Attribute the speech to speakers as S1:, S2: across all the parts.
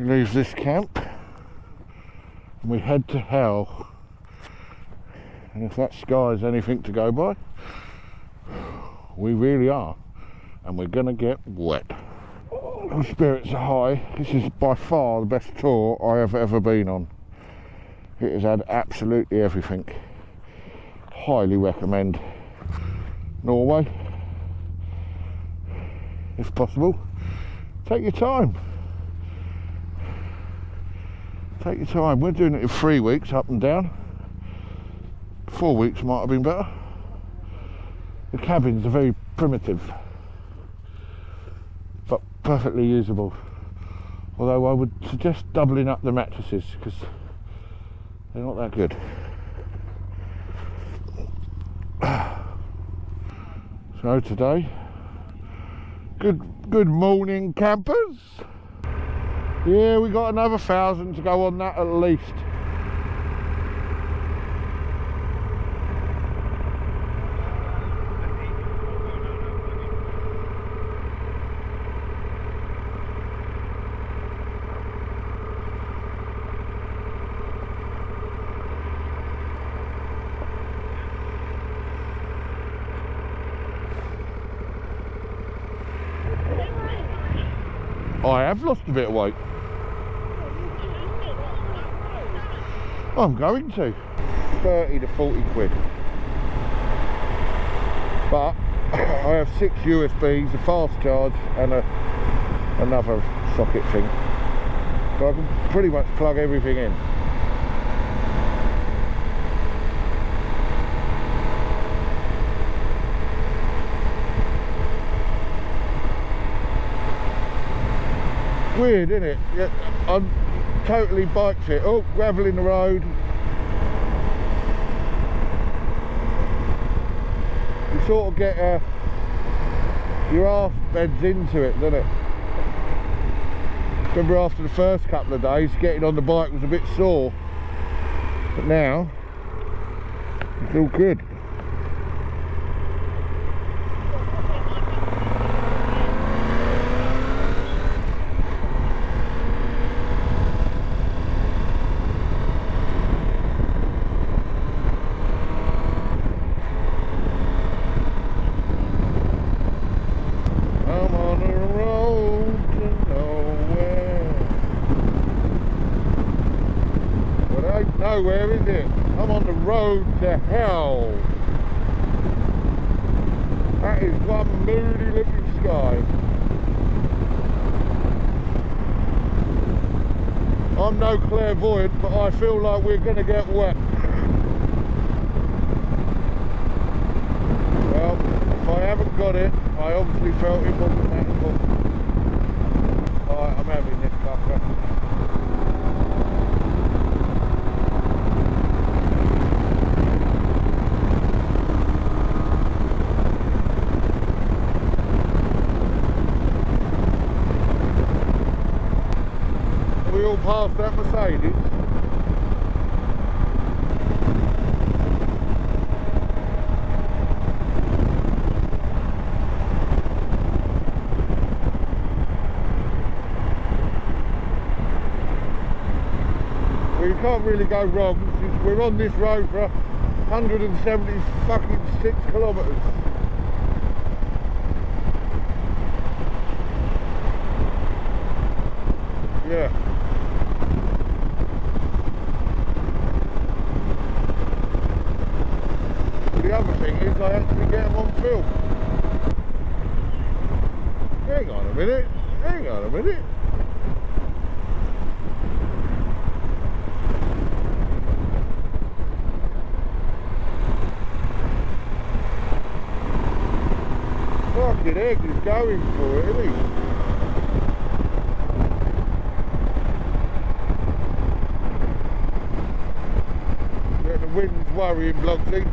S1: leave this camp and we head to hell. And if that sky is anything to go by, we really are. And we're gonna get wet. The spirits are high. This is by far the best tour I have ever been on. It has had absolutely everything. Highly recommend Norway, if possible. Take your time. Take your time. We're doing it in 3 weeks, up and down. 4 weeks might have been better. The cabins are very primitive, but perfectly usable. Although I would suggest doubling up the mattresses because they're not that good. So today, good morning campers. Yeah, we got another 1,000 to go on that at least. I have lost a bit of weight. I'm going to. 30 to 40 quid. But I have 6 USBs, a fast charge and another socket thing. So I can pretty much plug everything in. Weird, isn't it? Yeah, I'm totally bike fit. Oh, gravel in the road. You sort of get your arse beds into it, doesn't it? Remember after the first couple of days, getting on the bike was a bit sore. But now, it's all good. Where is it? I'm on the road to hell. That is one moody looking sky. I'm no clairvoyant, but I feel like we're going to get wet. Well, if I haven't got it, I obviously felt it wasn't that important. Alright, I'm having this fucker. Past that Mercedes. Well, you can't really go wrong since we're on this road for 176 kilometres. Yeah. The other thing is I actually get them on film. Hang on a minute, hang on a minute. Fucking egg is going for it, isn't he? Yeah, the wind's worrying, Blogsy.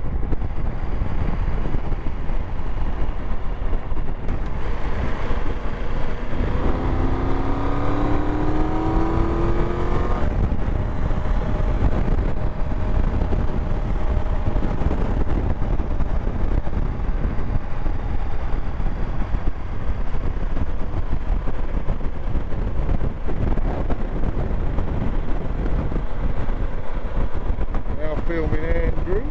S1: filming Andrew.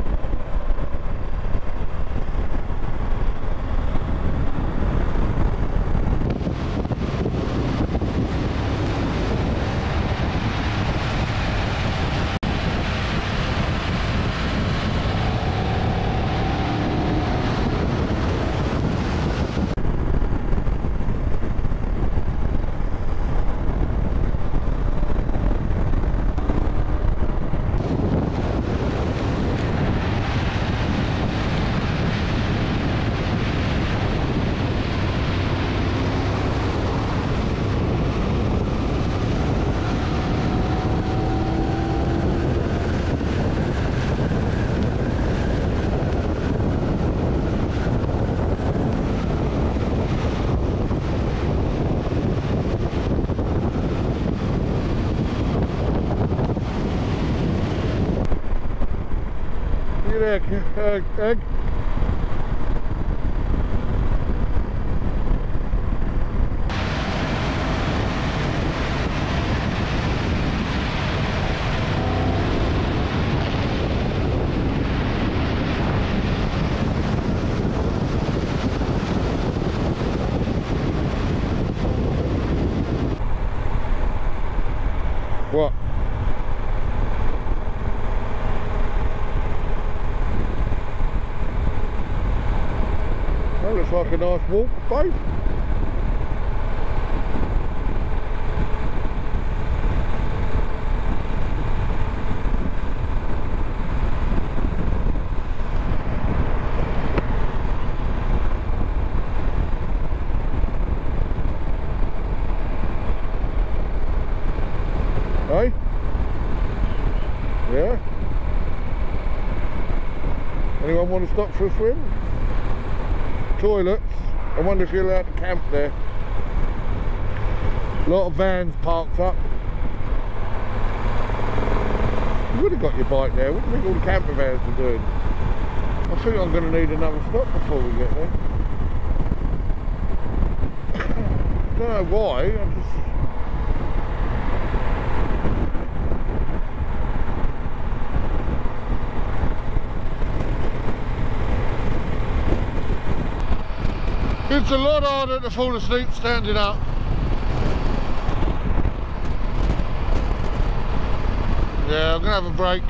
S1: Egg. What? That looks like a nice walk, babe. Hey? Yeah? Anyone want to stop for a swim? Toilets. I wonder if you're allowed to camp there. A lot of vans parked up. You would have got your bike there. What do you think all the camper vans are doing? I think I'm going to need another stop before we get there. I don't know why. I just... It's a lot harder to fall asleep standing up. Yeah, I'm gonna have a break.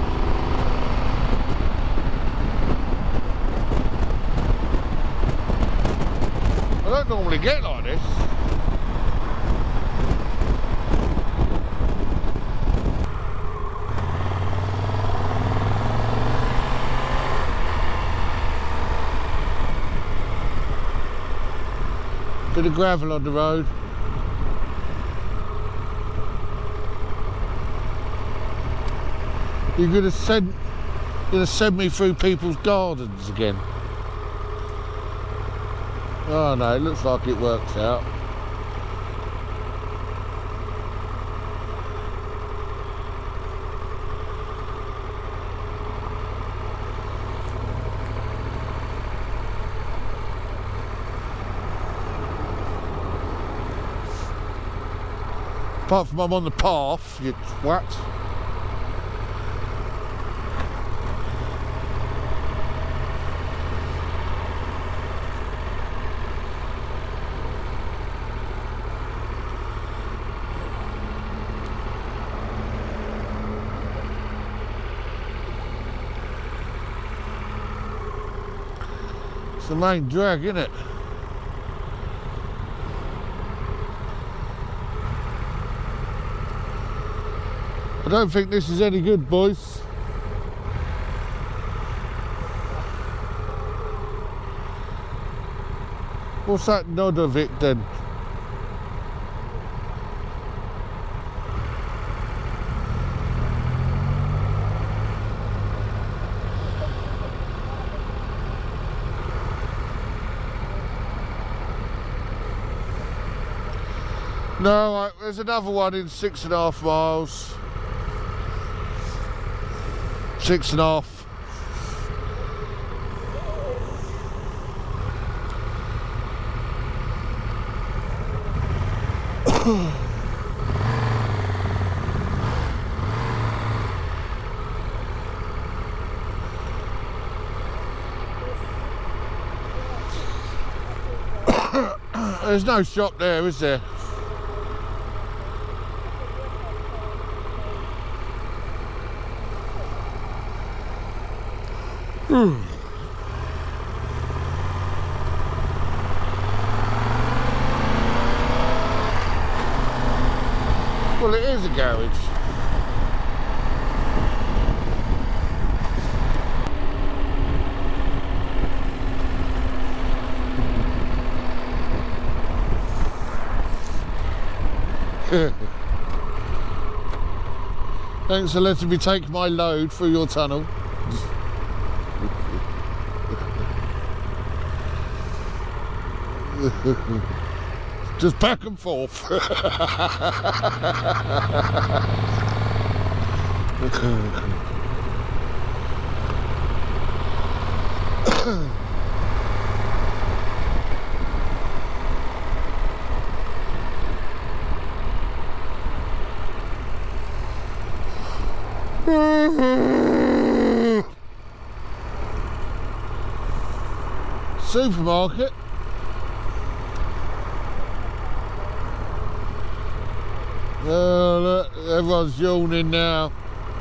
S1: I don't normally get like this. Bit of gravel on the road. You're gonna send me through people's gardens again. Oh no, it looks like it works out. Apart from I'm on the path, you twat. It's the main drag, isn't it? I don't think this is any good, boys. What's that nod of it then? No, there's another one in 6.5 miles. 6.5. There's no shop there, is there? Well, it is a garage. Thanks for letting me take my load through your tunnel. Just back and forth. Supermarket. Oh, look, everyone's yawning now.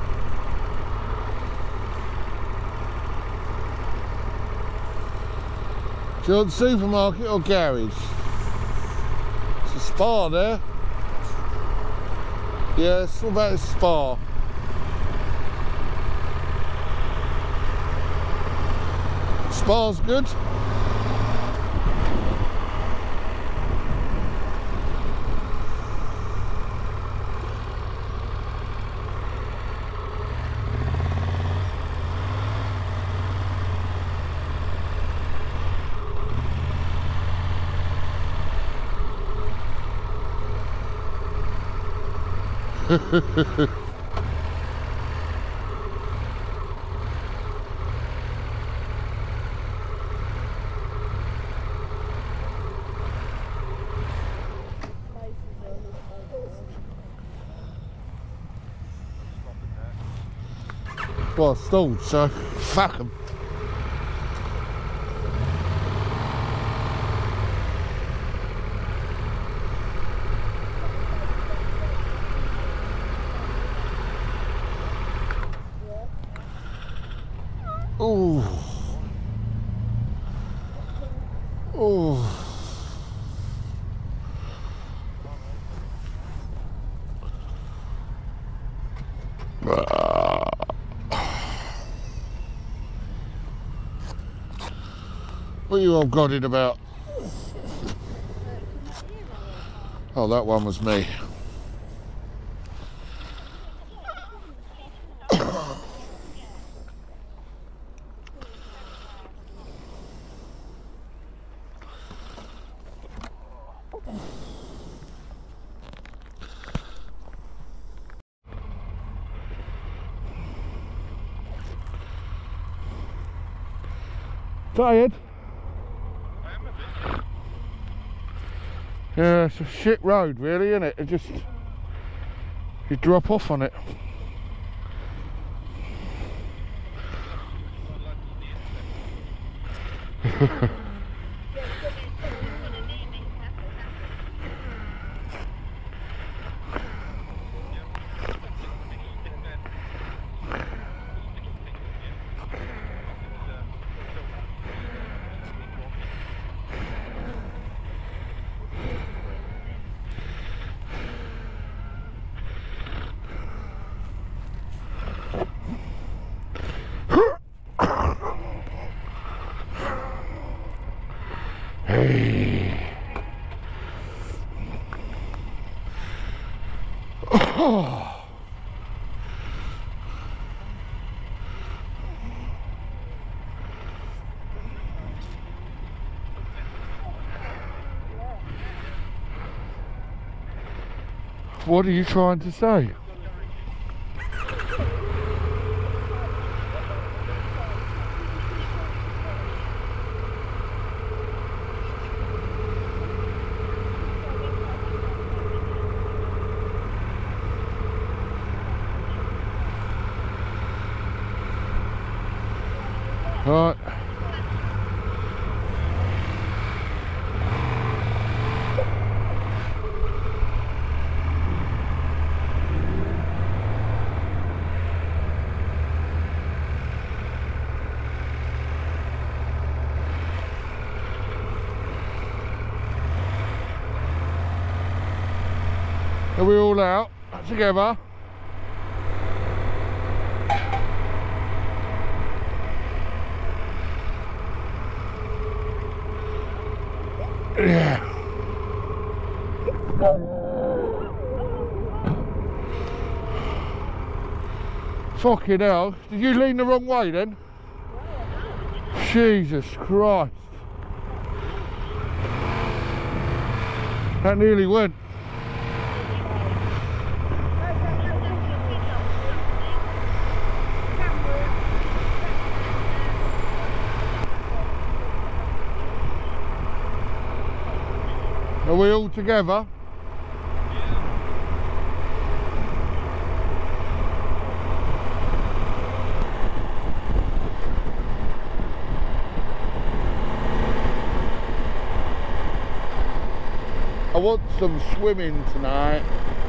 S1: Do you want supermarket or garage? It's a spa there. Yes, what about a spa? Spa's good. Well, stalled, so fuck them. Oh. Oh. What are you all godded about? Oh, that one was me. Tired? Yeah, it's a shit road really, isn't it? It just, you drop off on it. Hey. Oh. What are you trying to say? Right. Are we all out together? Yeah. Fucking hell. Did you lean the wrong way then? Jesus Christ. That nearly went. Are we all together? I want some swimming tonight.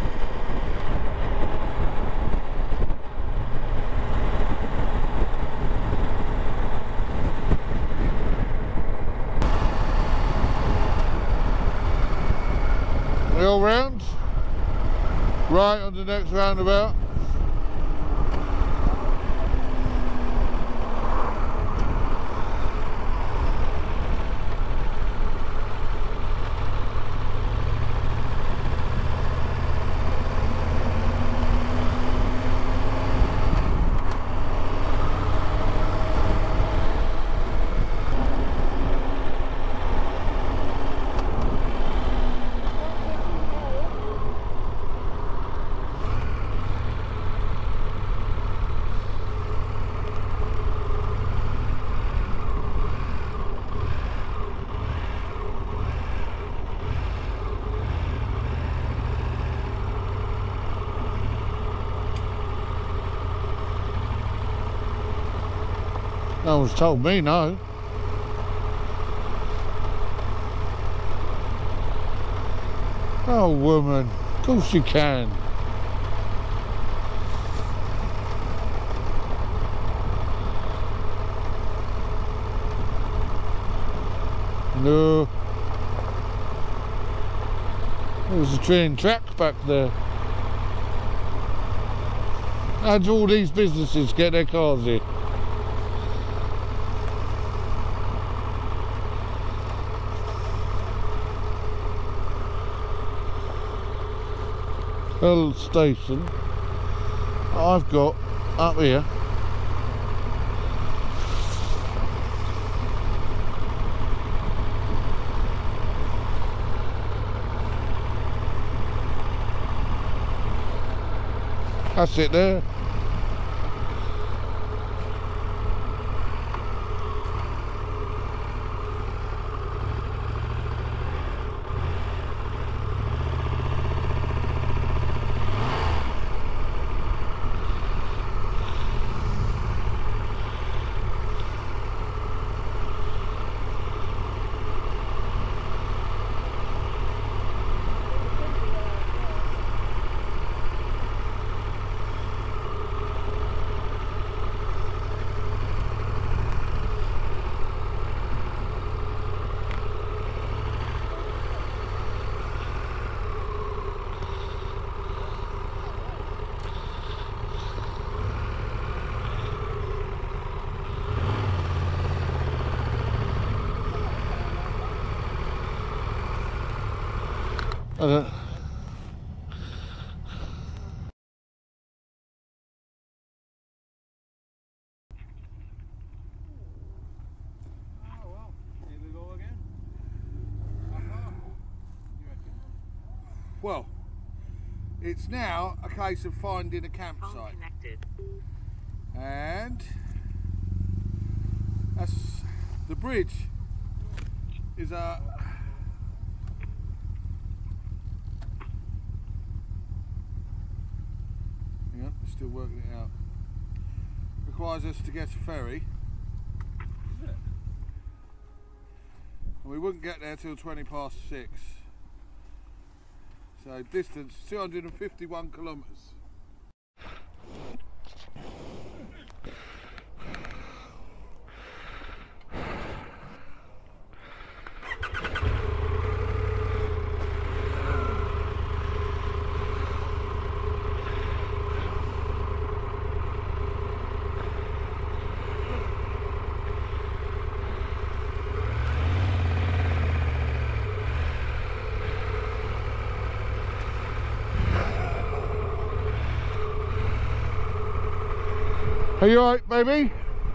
S1: We all round? Right, on the next roundabout. No one's told me no. Oh woman, of course you can. No. There's a train track back there. How do all these businesses get their cars here? Hill station I've got up here. That's it there. I don't. Well, it's now a case of finding a campsite, and that's the bridge. Is a yeah, we're still working it out. Requires us to get a ferry. Is it? And we wouldn't get there till 6:20. So distance 251 kilometres. Are you alright, baby?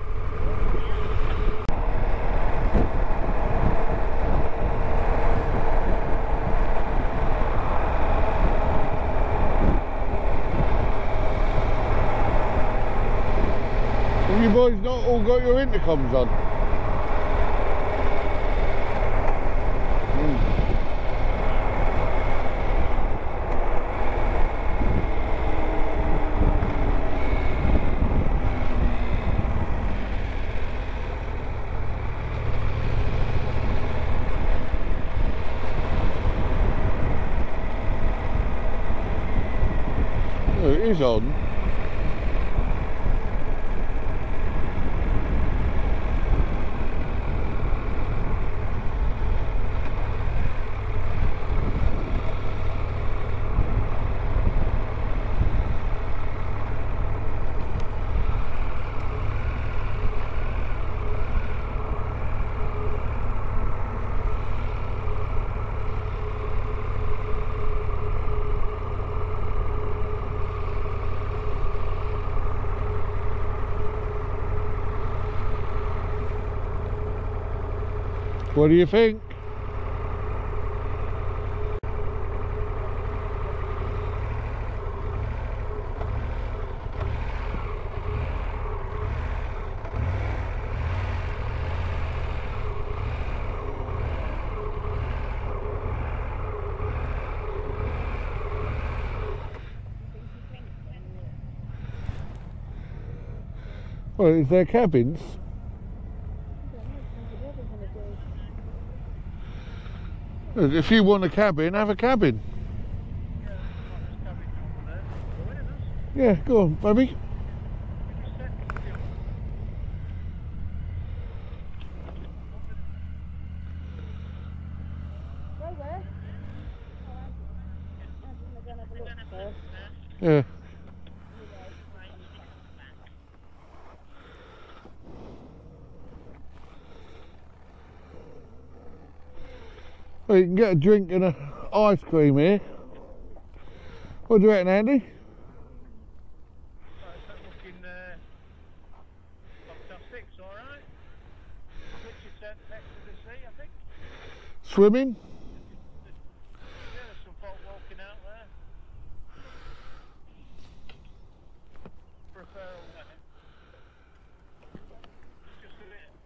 S1: Have you boys not all got your intercoms on? Oh, it is on. What do you think? Well, is there cabins? If you want a cabin, have a cabin. Yeah, go on, baby. Yeah. Well, you can get a drink and a ice cream here. What do you reckon, Andy?
S2: Looking fantastic, it's alright. Which is next to the sea, I think.
S1: Swimming?
S2: Yeah, there's some folk walking out there. For a fair old wedding. Just a bit.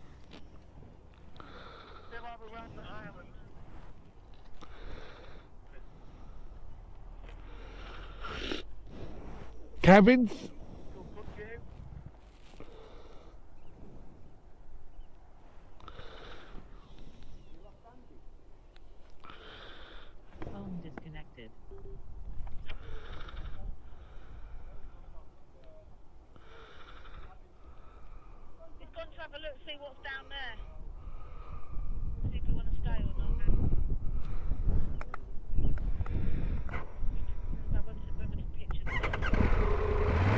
S2: They'll have around the island.
S1: Cabins?
S3: Phone disconnected.
S4: He's gone to have a look, see what's down there. See if we want to stay or not. I wanted to picture.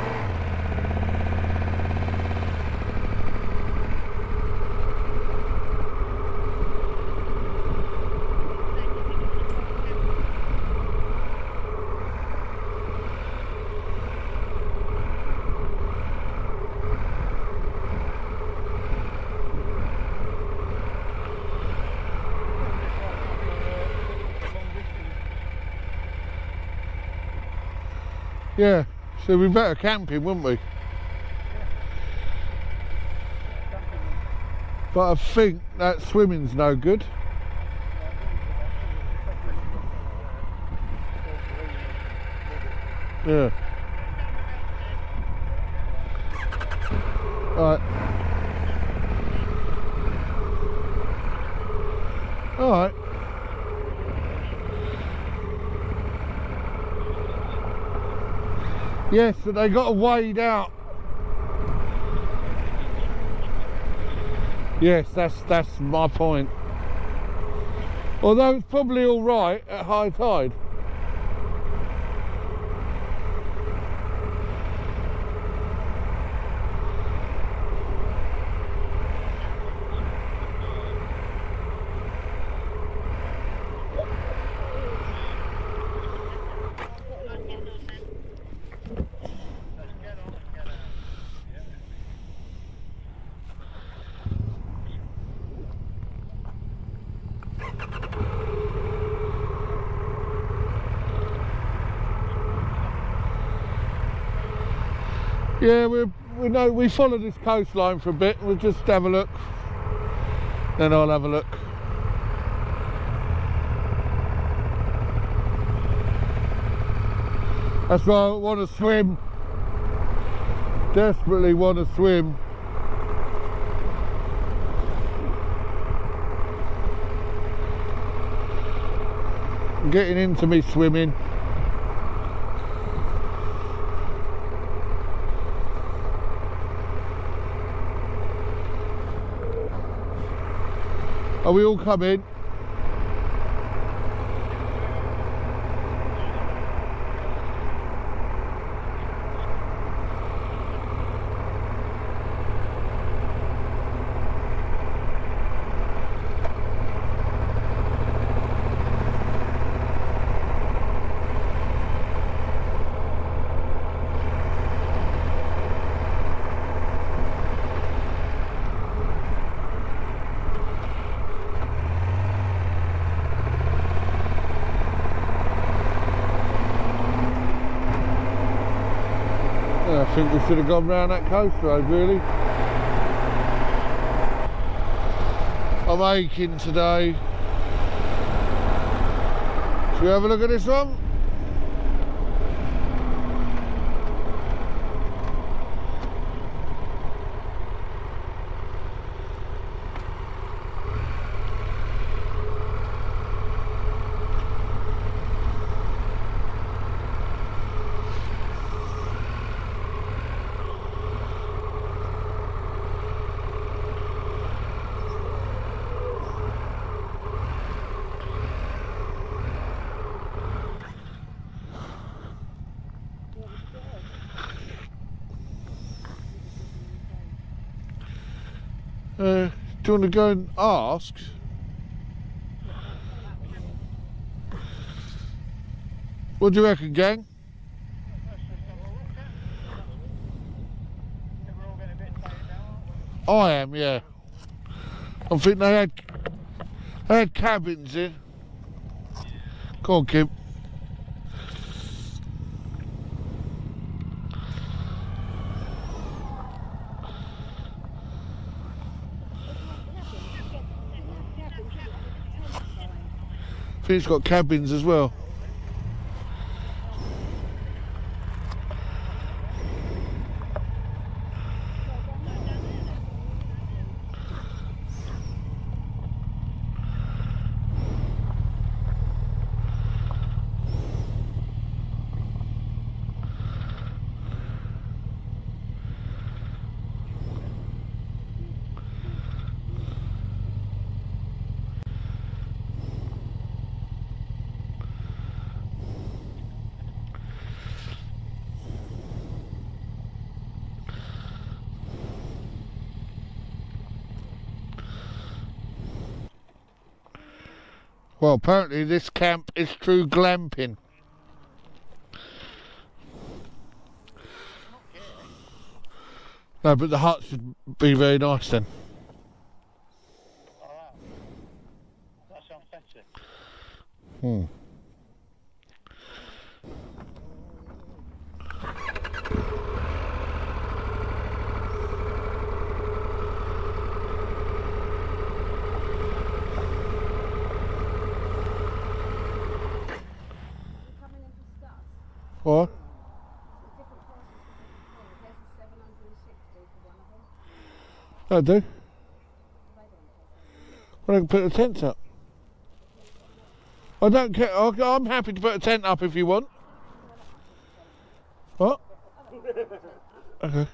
S1: Yeah, so we better camping, wouldn't we? But I think that swimming's no good. Yeah. Alright. Alright. Yes, but they got to wade out. Yes, that's my point. Although it's probably all right at high tide. Yeah, we follow this coastline for a bit. We'll just have a look. Then I'll have a look. That's why I want to swim. Desperately want to swim. I'm getting into me swimming. Are we all coming? I think we should have gone round that coast road, really. I'm aching today. Should we have a look at this one? Do you want to go and ask? What do you reckon, gang? I am, yeah. I think they had cabins in. Come on, Kim. I think it's got cabins as well. Well, apparently this camp is true glamping. No, but the huts should be very nice then.
S2: Alright. That sounds fancy.
S1: Hmm. What? I do. Well, I can put the tents up. I don't care. I'm happy to put a tent up if you want. What? Okay.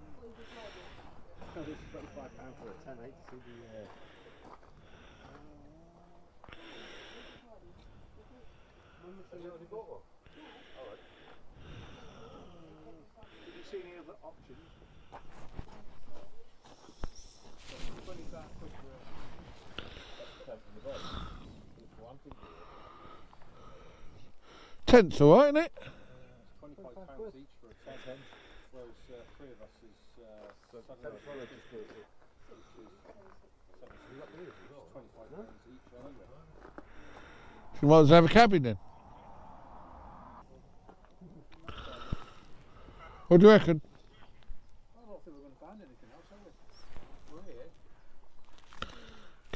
S1: Tent's alright, isn't it?
S3: £25 each for a tent, whereas 3 of us is £25 each anyway.
S1: You might as well have a cabin then. What do you reckon?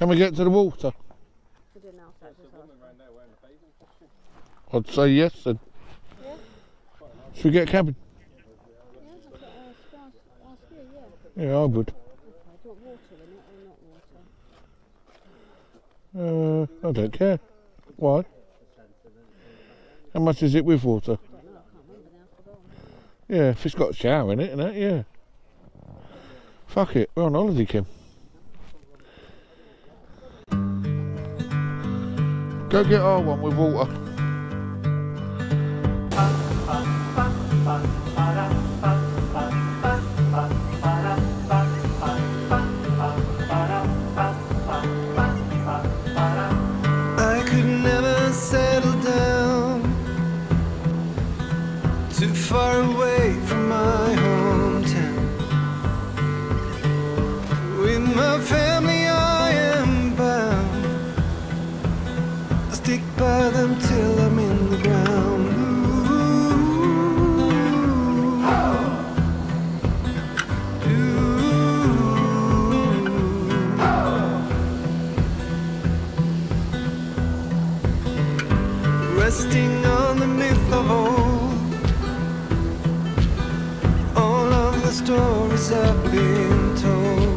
S1: Can we get to the water?
S5: I didn't ask that.
S3: There's
S5: Just
S3: a woman
S5: asked.
S3: around there wearing a bathing costume.
S1: I'd say yes then.
S5: Yeah.
S1: Should we get a cabin?
S5: Yeah, I thought ask you, yeah.
S1: Yeah, I would.
S5: Okay, do you want water in it or not water?
S1: I don't care. Why? How much is it with water?
S5: I don't know, I can't remember now, I've forgotten.
S1: Yeah, if it's got a shower in it, innit? Yeah. Fuck it, we're on holiday, Kim. Go get our one with water.
S6: I could never settle down too far away from my hometown. With my family I am bound. I stick by them till I'm in the ground. Resting on the myth of old, all of the stories I've been told.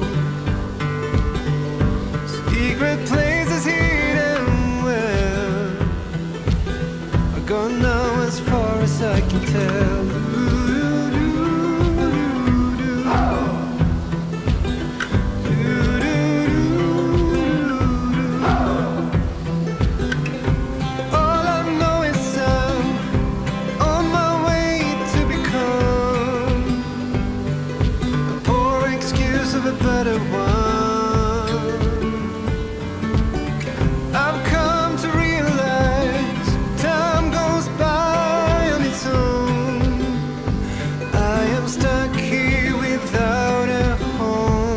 S6: Secret places hidden well are gone now as far as I can tell. All I know is I'm on my way to become a poor excuse of a better one. I've come to realize time goes by on its own. I am stuck here without a home.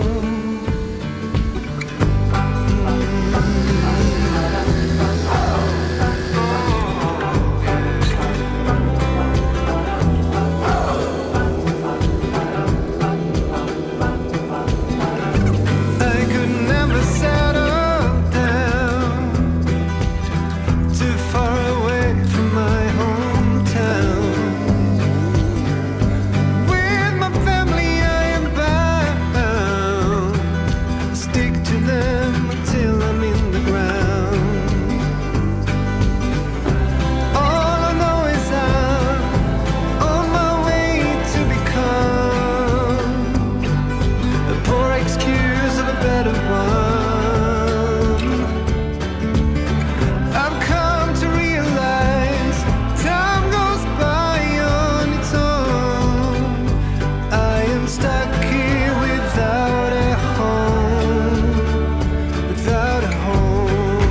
S6: I could never settle down too far away from my hometown. With my family I am bound. Stick to them until I'm in the ground. All I know is I'm on my way to become a poor excuse of a better one. I've come to realize time goes by on its own. I am stuck here without a home, without a home.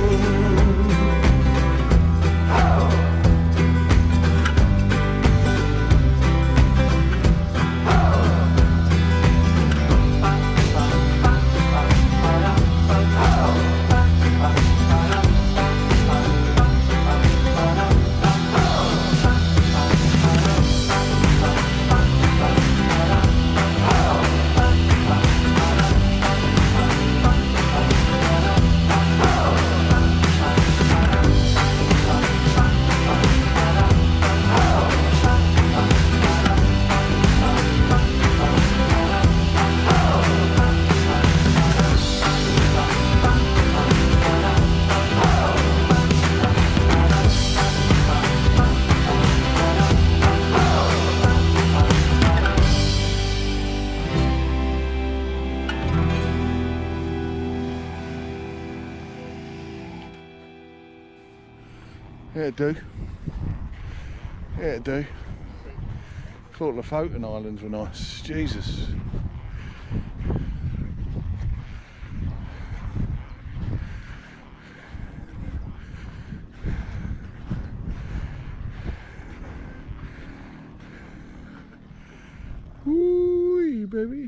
S1: Yeah, it do. Yeah, it do. Thought the Lofoten Islands were nice. Jesus. Ooh, baby.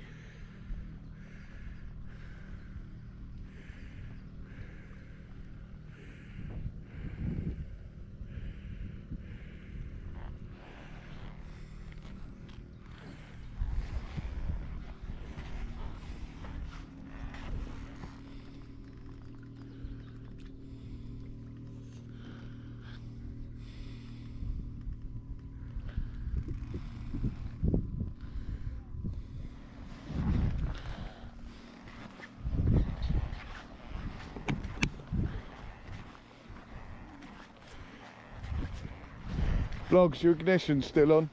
S1: Vlogs, your ignition's still on.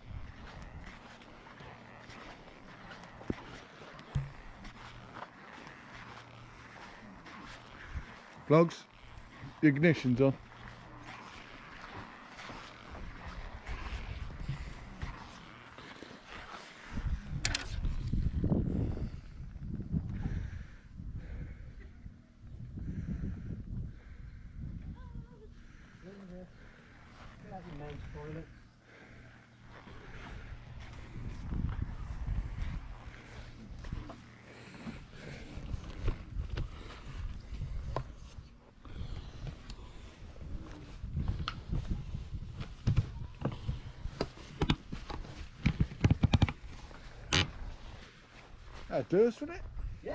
S1: Vlogs, the ignition's on. That'd do us, wouldn't it?
S7: Yeah.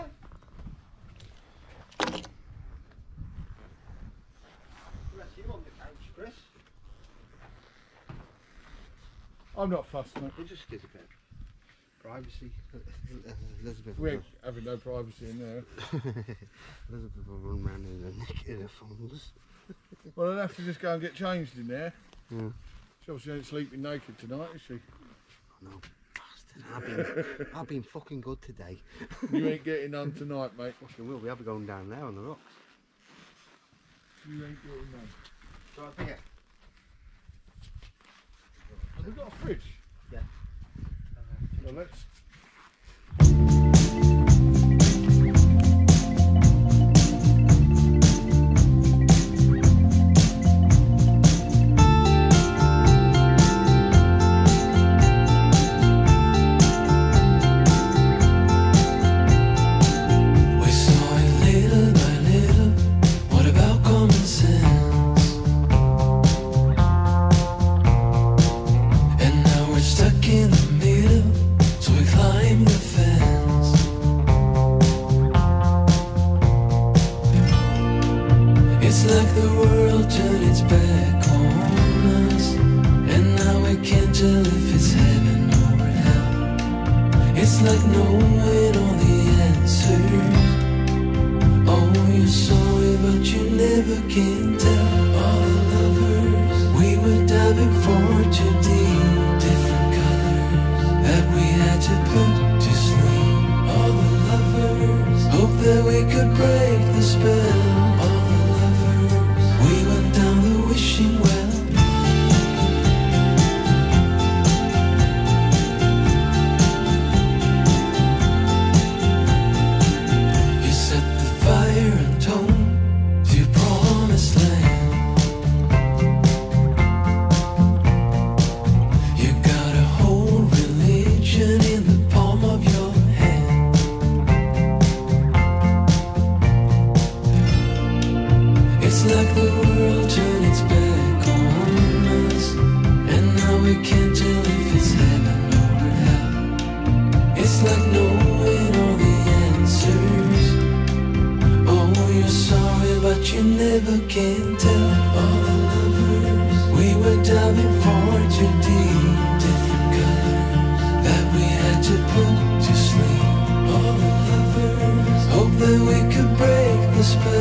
S7: Rest you on the couch, Chris.
S1: I'm not fussed, mate.
S7: It just gives a bit of privacy. Elizabeth
S1: We ain't having no privacy in there.
S7: Elizabeth will run around in her naked earphones.
S1: Well, I'll have to just go and get changed in there.
S7: Yeah.
S1: She obviously ain't sleeping naked tonight, is she?
S7: No, bastard. I've been fucking good today.
S1: You ain't getting none tonight, mate.
S7: Fucking will. We have it going down there on the rocks.
S1: You ain't getting none.
S7: So I think
S1: Have we got a fridge?
S7: Yeah.
S1: Well, let's...
S6: that we could break the spell.